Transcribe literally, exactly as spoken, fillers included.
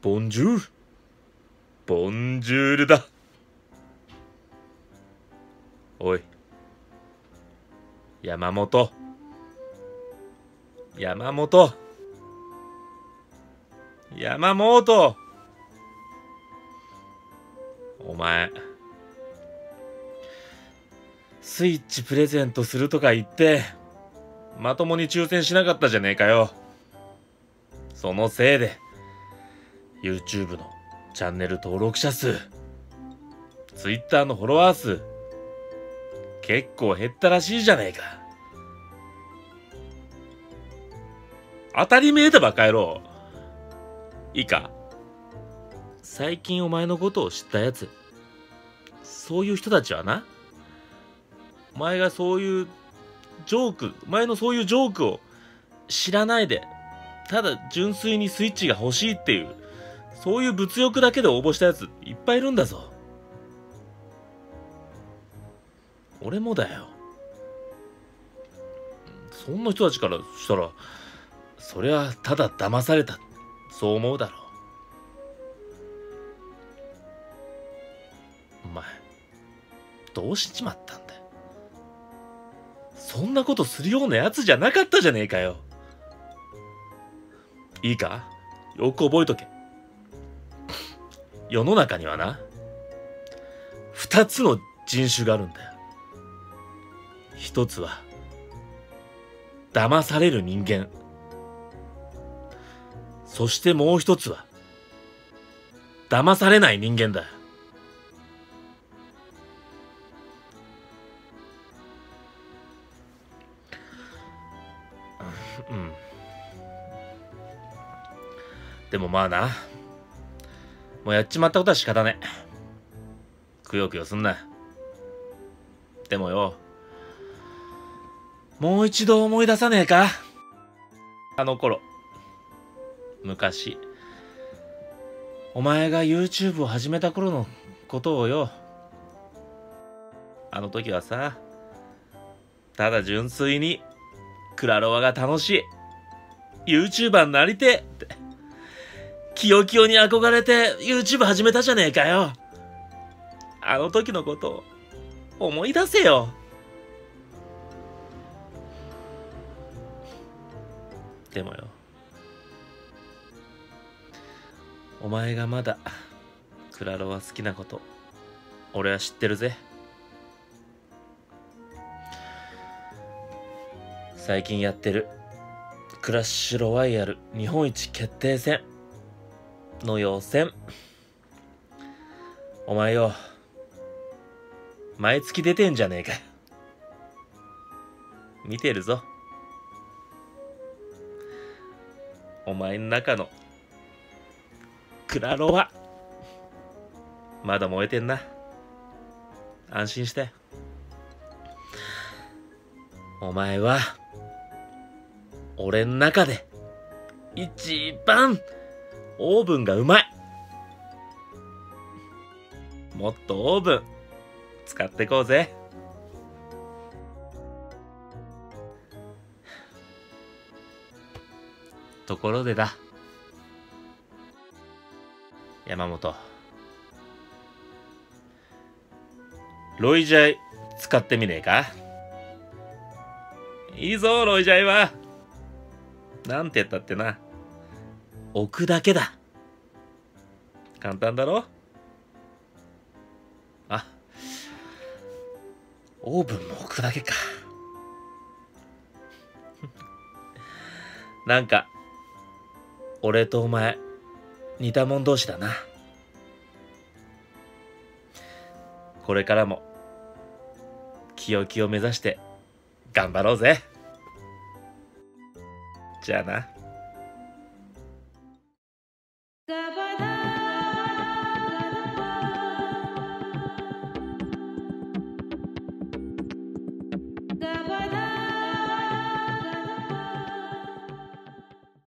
ボンジュール。ボンジュールだ。おい。山本。山本。山本。お前。スイッチプレゼントするとか言って、まともに抽選しなかったじゃねえかよ。そのせいで、YouTube のチャンネル登録者数、Twitter のフォロワー数、結構減ったらしいじゃねえか。当たり前だバカ野郎。いいか？最近お前のことを知ったやつ、そういう人たちはな、お前がそういうジョーク、お前のそういうジョークを知らないで、ただ純粋にスイッチが欲しいっていう、そういう物欲だけで応募したやついっぱいいるんだぞ。俺もだよ。そんな人たちからしたら、そりゃただ騙された、そう思うだろう。お前、どうしちまったんだよ。そんなことするようなやつじゃなかったじゃねえかよ。いいか？よく覚えとけ。世の中にはな、二つの人種があるんだよ。一つは、騙される人間。そしてもう一つは、騙されない人間だ。うん。でもまあな、もうやっちまったことは仕方ねえ。くよくよすんな。でもよ、もう一度思い出さねえか？あの頃、昔、お前が YouTube を始めた頃のことをよ。あの時はさ、ただ純粋にクラロワが楽しい、YouTuber になりてえって、キヨキヨに憧れて YouTube 始めたじゃねえかよ。あの時のことを思い出せよ。でもよ、お前がまだクラロワ好きなこと、俺は知ってるぜ。最近やってるクラッシュロワイヤル日本一決定戦の予選、お前よ、毎月出てんじゃねえか。見てるぞ。お前ん中のクラロワ、まだ燃えてんな。安心して。お前は俺ん中で一番オーブンがうまい。もっとオーブン使ってこうぜ。ところでだ、山本、ロイジャイ使ってみねえか？いいぞロイジャイは。なんて言ったってな、置くだけだ。簡単だろ？あ、オーブンも置くだけか。なんか俺とお前似たもん同士だな。これからもキヨキヨ目指して頑張ろうぜ。じゃあな。